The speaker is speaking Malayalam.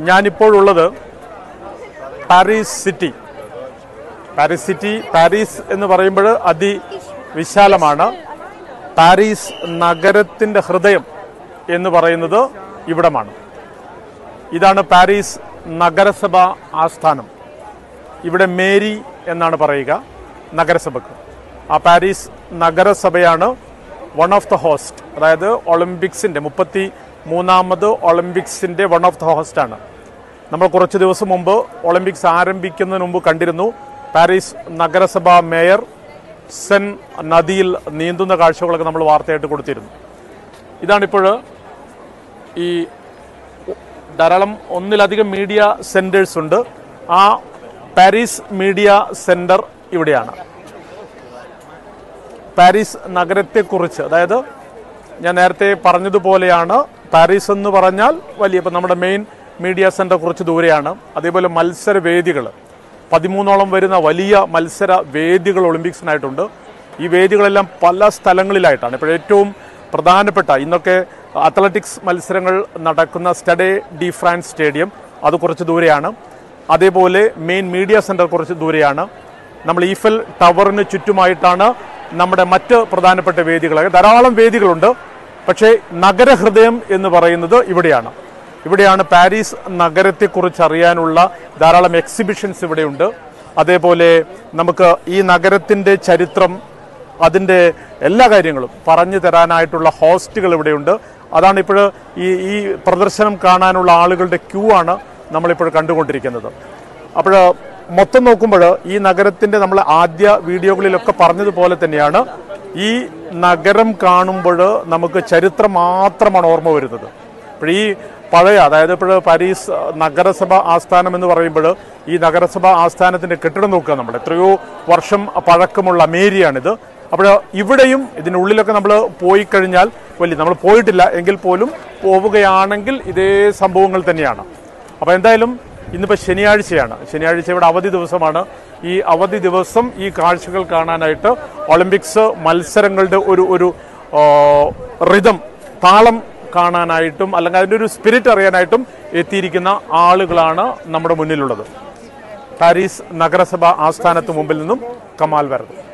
ഞാനിപ്പോഴുള്ളത് പാരീസ് സിറ്റി. പാരീസ് എന്ന് പറയുമ്പോൾ അതിവിശാലമാണ്. പാരീസ് നഗരത്തിൻ്റെ ഹൃദയം എന്ന് പറയുന്നത് ഇവിടമാണ്. ഇതാണ് പാരീസ് നഗരസഭ ആസ്ഥാനം. ഇവിടെ മേരി എന്നാണ് പറയുക നഗരസഭക്ക്. ആ പാരീസ് നഗരസഭയാണ് വൺ ഓഫ് ദ ഹോസ്റ്റ്, അതായത് ഒളിമ്പിക്സിൻ്റെ 33ാമത് ഒളിമ്പിക്സിൻ്റെ വൺ ഓഫ് ദ ഹോസ്റ്റാണ്. നമ്മൾ കുറച്ച് ദിവസം മുമ്പ് ഒളിമ്പിക്സ് ആരംഭിക്കുന്നതിന് മുമ്പ് കണ്ടിരുന്നു പാരീസ് നഗരസഭ മേയർ സെൻ നദിയിൽ നീന്തുന്ന കാഴ്ചകളൊക്കെ നമ്മൾ വാർത്തയായിട്ട് കൊടുത്തിരുന്നു. ഇതാണിപ്പോൾ ഈ ധാരാളം ഒന്നിലധികം മീഡിയ സെൻറ്റേഴ്സ് ഉണ്ട്. ആ പാരീസ് മീഡിയ സെൻറ്റർ ഇവിടെയാണ്. പാരീസ് നഗരത്തെക്കുറിച്ച്, അതായത് ഞാൻ നേരത്തെ പറഞ്ഞതുപോലെയാണ്, പാരീസ് എന്ന് പറഞ്ഞാൽ വലിയ, ഇപ്പം നമ്മുടെ മെയിൻ മീഡിയ സെൻറ്റർ കുറച്ച് ദൂരെയാണ്. അതേപോലെ മത്സര വേദികൾ 13ഓളം വരുന്ന വലിയ മത്സര വേദികൾ ഒളിമ്പിക്സിനായിട്ടുണ്ട്. ഈ വേദികളെല്ലാം പല സ്ഥലങ്ങളിലായിട്ടാണ്. ഇപ്പോൾ ഏറ്റവും പ്രധാനപ്പെട്ട ഇന്നൊക്കെ അത്ലറ്റിക്സ് മത്സരങ്ങൾ നടക്കുന്ന സ്റ്റഡേ ഡി ഫ്രാൻസ് സ്റ്റേഡിയം, അത് കുറച്ച് ദൂരെയാണ്. അതേപോലെ മെയിൻ മീഡിയ സെൻറ്റർ കുറച്ച് ദൂരെയാണ്. നമ്മൾ ഈഫൽ ടവറിന് ചുറ്റുമായിട്ടാണ് നമ്മുടെ മറ്റ് പ്രധാനപ്പെട്ട വേദികൾ. ധാരാളം വേദികളുണ്ട്. പക്ഷേ നഗരഹൃദയം എന്ന് പറയുന്നത് ഇവിടെയാണ്. പാരീസ് നഗരത്തെക്കുറിച്ച് അറിയാനുള്ള ധാരാളം എക്സിബിഷൻസ് ഇവിടെയുണ്ട്. അതേപോലെ നമുക്ക് ഈ നഗരത്തിൻ്റെ ചരിത്രം, അതിൻ്റെ എല്ലാ കാര്യങ്ങളും പറഞ്ഞു തരാനായിട്ടുള്ള ഹോസ്റ്റുകൾ ഇവിടെയുണ്ട്. അതാണ് ഇപ്പോൾ ഈ പ്രദർശനം കാണാനുള്ള ആളുകളുടെ ക്യൂ ആണ് നമ്മളിപ്പോൾ കണ്ടുകൊണ്ടിരിക്കുന്നത്. അപ്പോൾ മൊത്തം നോക്കുമ്പോൾ ഈ നഗരത്തിൻ്റെ നമ്മൾ ആദ്യ വീഡിയോകളിലൊക്കെ പറഞ്ഞതുപോലെ തന്നെയാണ്, ഈ നഗരം കാണുമ്പോൾ നമുക്ക് ചരിത്രം മാത്രമാണ് ഓർമ്മ വരുന്നത്. അപ്പോൾ ഈ പഴയ, അതായത് ഇപ്പോൾ പാരീസ് നഗരസഭ ആസ്ഥാനം എന്ന് പറയുമ്പോൾ ഈ നഗരസഭ ആസ്ഥാനത്തിൻ്റെ കെട്ടിടം നോക്കുക, നമ്മൾ എത്രയോ വർഷം പഴക്കമുള്ള മേരിയാണിത്. അപ്പോൾ ഇവിടെയും ഇതിനുള്ളിലൊക്കെ നമ്മൾ പോയി കഴിഞ്ഞാൽ, നമ്മൾ പോയിട്ടില്ല എങ്കിൽ പോലും പോവുകയാണെങ്കിൽ ഇതേ സംഭവങ്ങൾ തന്നെയാണ്. അപ്പോൾ എന്തായാലും ഇന്നിപ്പോൾ ശനിയാഴ്ചയാണ്. ശനിയാഴ്ച ഇവിടെ അവധി ദിവസമാണ്. ഈ അവധി ദിവസം ഈ കാഴ്ചകൾ കാണാനായിട്ട്, ഒളിമ്പിക്സ് മത്സരങ്ങളുടെ ഒരു റിതം, താളം കാണാനായിട്ടും അല്ലെങ്കിൽ അതിൻ്റെ ഒരു സ്പിരിറ്റ് അറിയാനായിട്ടും എത്തിയിരിക്കുന്ന ആളുകളാണ് നമ്മുടെ മുന്നിലുള്ളത്. പാരീസ് നഗരസഭ ആസ്ഥാനത്ത് മുമ്പിൽ നിന്നും കമാൽ വരദ്.